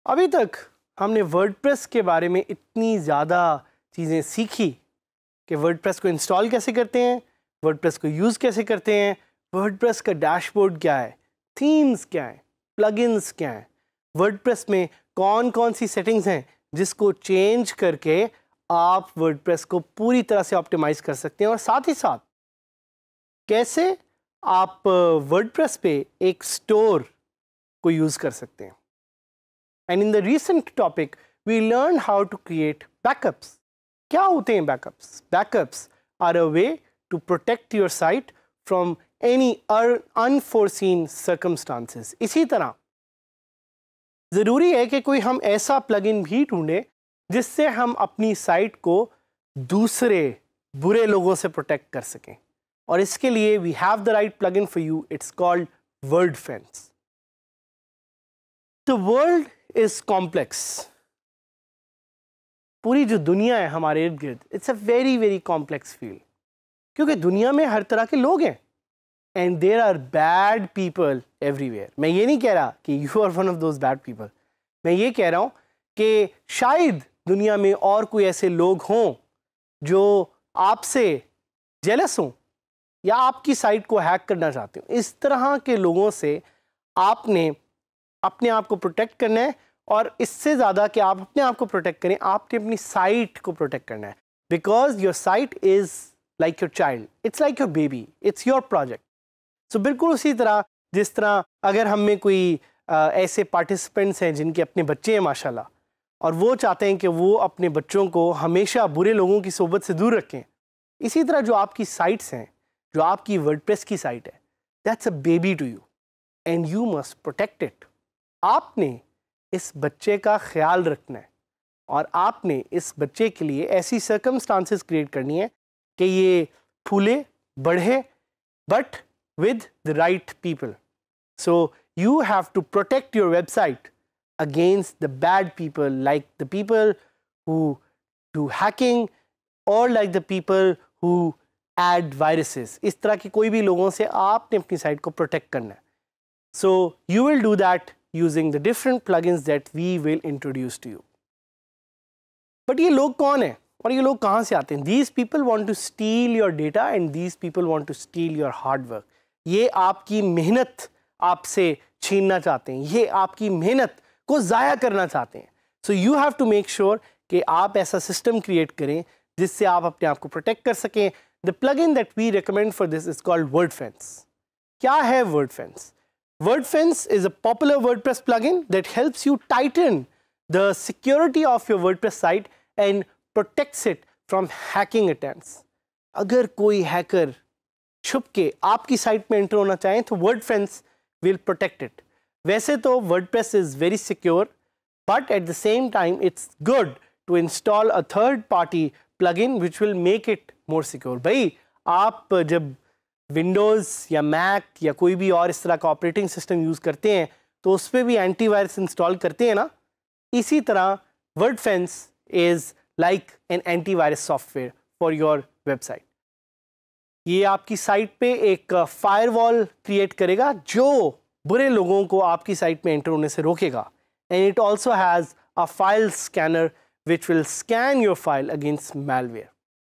अभी तक हमने वर्डप्रेस के बारे में इतनी ज़्यादा चीज़ें सीखी कि वर्डप्रेस को इंस्टॉल कैसे करते हैं, वर्डप्रेस को यूज़ कैसे करते हैं, वर्डप्रेस का डैशबोर्ड क्या है, थीम्स क्या है, प्लगइन्स क्या हैं, वर्डप्रेस में कौन कौन सी सेटिंग्स हैं जिसको चेंज करके आप वर्डप्रेस को पूरी तरह से ऑप्टिमाइज़ कर सकते हैं, और साथ ही साथ कैसे आप वर्डप्रेस पे एक स्टोर को यूज़ कर सकते हैं। And in the recent topic we learn how to create backups. क्या होते हैं backups? Backups are a way to protect your site from any unforeseen circumstances. इसी तरह ज़रूरी है कि कोई हम ऐसा प्लगइन भी ढूंढें जिससे हम अपनी साइट को दूसरे बुरे लोगों से प्रोटेक्ट कर सकें, और इसके लिए we have the right plugin for you. It's called WordFenc। The world is complex. पूरी जो दुनिया है हमारे इर्द गिर्द, it's a very very complex field, क्योंकि दुनिया में हर तरह के लोग हैं and there are bad people everywhere. मैं ये नहीं कह रहा कि you are one of those bad people, मैं ये कह रहा हूँ कि शायद दुनिया में और कोई ऐसे लोग हों जो आपसे जेलस हों या आपकी साइट को हैक करना चाहते हो। इस तरह के लोगों से आपने अपने आप को प्रोटेक्ट करना है, और इससे ज़्यादा कि आप अपने आप को प्रोटेक्ट करें, आपने अपनी साइट को प्रोटेक्ट करना है, because your site is like your child, it's like your baby, it's your project. So बिल्कुल उसी तरह जिस तरह अगर हम में कोई ऐसे पार्टिसिपेंट्स हैं जिनके अपने बच्चे हैं माशाल्लाह, और वो चाहते हैं कि वो अपने बच्चों को हमेशा बुरे लोगों की सोबत से दूर रखें, इसी तरह जो आपकी साइट्स हैं, जो आपकी वर्डप्रेस की साइट है, that's a baby to you and you must protect it. आपने इस बच्चे का ख्याल रखना है, और आपने इस बच्चे के लिए ऐसी सर्कमस्टांसेस क्रिएट करनी है कि ये फूले बढ़े, but with the right people. So you have to protect your website against the bad people, like the people who do hacking or like the people who add viruses. इस तरह के कोई भी लोगों से आपने अपनी साइट को प्रोटेक्ट करना है. So you will do that using the different plugins that we will introduce to you. But ये लोग कौन हैं और ये लोग कहाँ से आते हैं? These people want to steal your data and these people want to steal your hard work. ये आपकी मेहनत आपसे छीनना चाहते हैं, ये आपकी मेहनत को ज़ाया करना चाहते हैं. So you have to make sure कि आप ऐसा सिस्टम क्रिएट करें जिससे आप अपने आप को प्रोटेक्ट कर सकें. The plugin that we recommend for this is called WordFenc. क्या है WordFenc? WordFenc is a popular WordPress plugin that helps you tighten the security of your WordPress site and protects it from hacking attempts. अगर कोई hacker छुप के आपकी site में enter होना चाहें तो WordFenc will protect it. वैसे तो WordPress is very secure, but at the same time it's good to install a third party plugin which will make it more secure. भाई आप जब Windows या Mac या कोई भी और इस तरह का ऑपरेटिंग सिस्टम यूज़ करते हैं तो उस पर भी एंटीवायरस इंस्टॉल करते हैं ना, इसी तरह WordFenc is like an antivirus software for your website. ये आपकी साइट पे एक फायरवॉल क्रिएट करेगा जो बुरे लोगों को आपकी साइट में एंटर होने से रोकेगा. And it also has a file scanner which will scan your file against malware.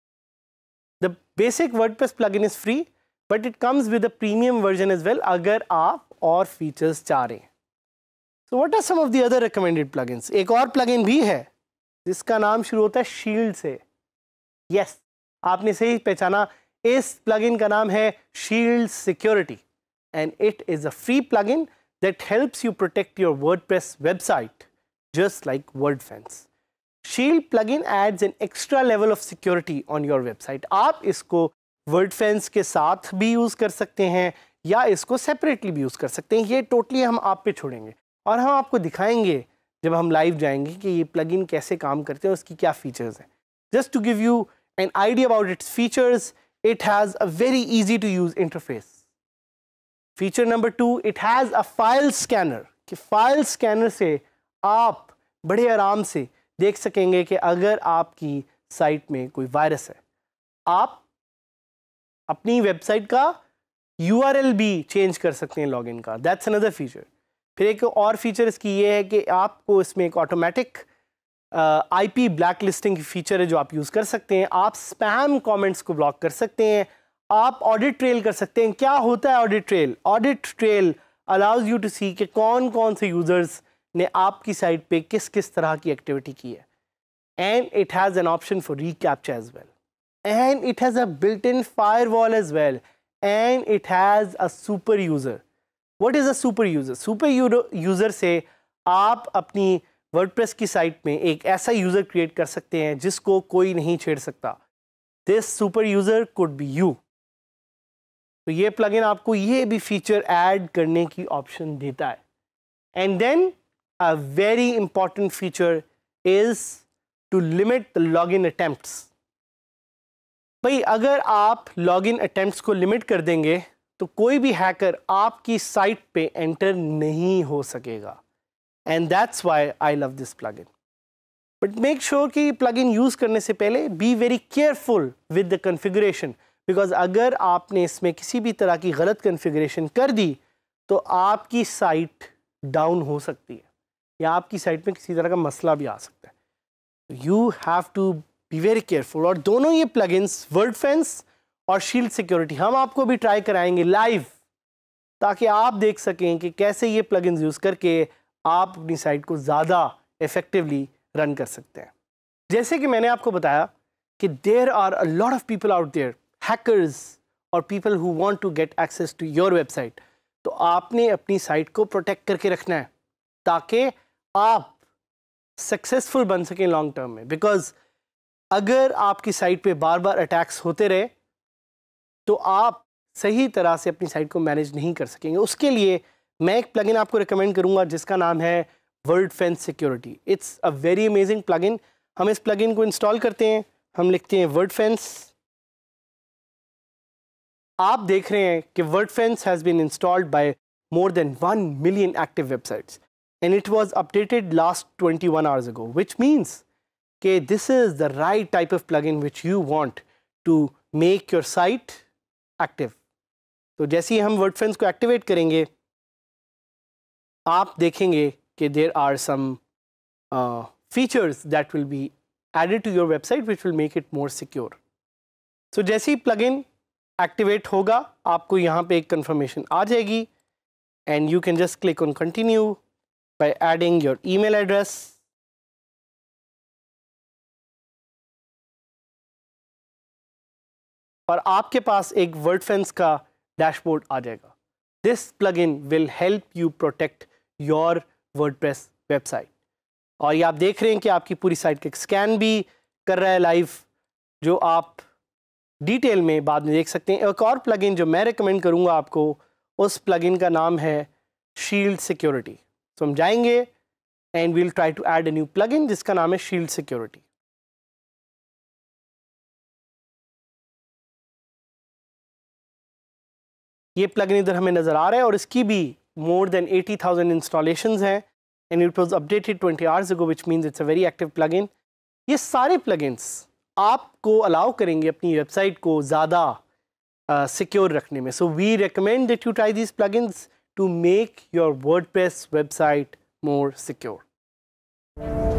The basic WordPress plugin is free, but it comes with a premium version as well अगर आप और features चाह रहे हैं. So what are some of the other recommended plugins? एक और plugin भी है जिसका नाम शुरू होता है शील्ड से. यस, आपने सही पहचाना, इस प्लगइन का नाम है shield security and it is a free plugin that helps you protect your WordPress website just like WordFenc. Shield plugin adds an extra level of security on your website. आप इसको WordFenc के साथ भी use कर सकते हैं या इसको सेपरेटली भी यूज़ कर सकते हैं. ये टोटली हम आप पे छोड़ेंगे और हम आपको दिखाएंगे जब हम लाइव जाएंगे कि ये प्लगइन कैसे काम करते हैं और उसकी क्या फीचर्स हैं. Just to give you an idea about its features, it has a very easy to use interface. Feature number 2, it has a file scanner. कि फाइल स्कैनर से आप बड़े आराम से देख सकेंगे कि अगर आपकी साइट में कोई वायरस है. आप अपनी वेबसाइट का URL भी चेंज कर सकते हैं लॉगिन का. That's another feature. फिर एक और फीचर इसकी ये है कि आपको इसमें एक ऑटोमेटिक IP ब्लैक लिस्टिंग की फीचर है जो आप यूज़ कर सकते हैं। आप स्पैम कमेंट्स को ब्लॉक कर सकते हैं, आप ऑडिट ट्रेल कर सकते हैं। क्या होता है audit trail? Audit trail allows you to see कि कौन कौन से यूज़र्स ने आपकी साइट पे किस किस तरह की एक्टिविटी की है। And it has an option for reCAPTCHA as well, and it has a built in firewall as well, and it has a super user. What is a super user? Super user से आप अपनी WordPress की site में एक ऐसा user create कर सकते हैं जिसको कोई नहीं छेड़ सकता। This super user could be you. तो ये प्लगइन आपको ये भी फीचर ऐड करने की ऑप्शन देता है। And then a very important feature is to limit the login attempts. भाई अगर आप लॉगिन अटेम्प्ट्स को लिमिट कर देंगे तो कोई भी हैकर आपकी साइट पे एंटर नहीं हो सकेगा। And that's why I love this plugin. But make sure कि प्लगइन यूज़ करने से पहले be very careful with the configuration, because अगर आपने इसमें किसी भी तरह की गलत कॉन्फ़िगरेशन कर दी तो आपकी साइट डाउन हो सकती है या आपकी साइट में किसी तरह का मसला भी आ सकता है। You have to be very careful. और दोनों ये प्लगइन्स वर्डफेंस और शील्ड सिक्योरिटी हम आपको भी ट्राई कराएंगे लाइव, ताकि आप देख सकें कि कैसे ये प्लगइन्स यूज़ करके आप अपनी साइट को ज़्यादा इफेक्टिवली रन कर सकते हैं। जैसे कि मैंने आपको बताया कि there are a lot of people out there, hackers और people who want to get access to your website. तो आपने अपनी साइट को प्रोटेक्ट करके रखना है ताकि आप सक्सेसफुल बन सकें लॉन्ग टर्म में। बिकॉज अगर आपकी साइट पे बार बार अटैक्स होते रहे तो आप सही तरह से अपनी साइट को मैनेज नहीं कर सकेंगे। उसके लिए मैं एक प्लगइन आपको रिकमेंड करूंगा जिसका नाम है WordFenc security. It's a very amazing plugin. हम इस प्लगइन को इंस्टॉल करते हैं, हम लिखते हैं WordFenc। आप देख रहे हैं कि WordFenc has been installed by more than 1 million active websites and it was updated last 21 hours ago, which means कि this is the right type of plugin which you want to make your site active. तो जैसे ही हम WordFenc को activate करेंगे आप देखेंगे कि there are some features that will be added to your website which will make it more secure. So जैसे ही प्लगइन एक्टिवेट होगा आपको यहाँ पे एक कंफर्मेशन आ जाएगी and you can just click on continue by adding your email address. और आपके पास एक WordFenc का डैशबोर्ड आ जाएगा। This plugin will help you protect your WordPress website. और ये आप देख रहे हैं कि आपकी पूरी साइट का स्कैन भी कर रहा है लाइव, जो आप डिटेल में बाद में देख सकते हैं। एक और प्लगइन जो मैं रिकमेंड करूंगा आपको, उस प्लगइन का नाम है शील्ड सिक्योरिटी। तो हम जाएंगे and we'll try to add a new plugin जिसका नाम है शील्ड सिक्योरिटी। ये प्लगइन इधर हमें नज़र आ रहा है और इसकी भी more than 80,000 installations हैं and it was updated 20 hours ago, which means it's a very active plugin. ये सारे plugins आपको अलाउ करेंगे अपनी वेबसाइट को ज़्यादा सिक्योर रखने में। So we recommend that you try these plugins to make your WordPress website more secure.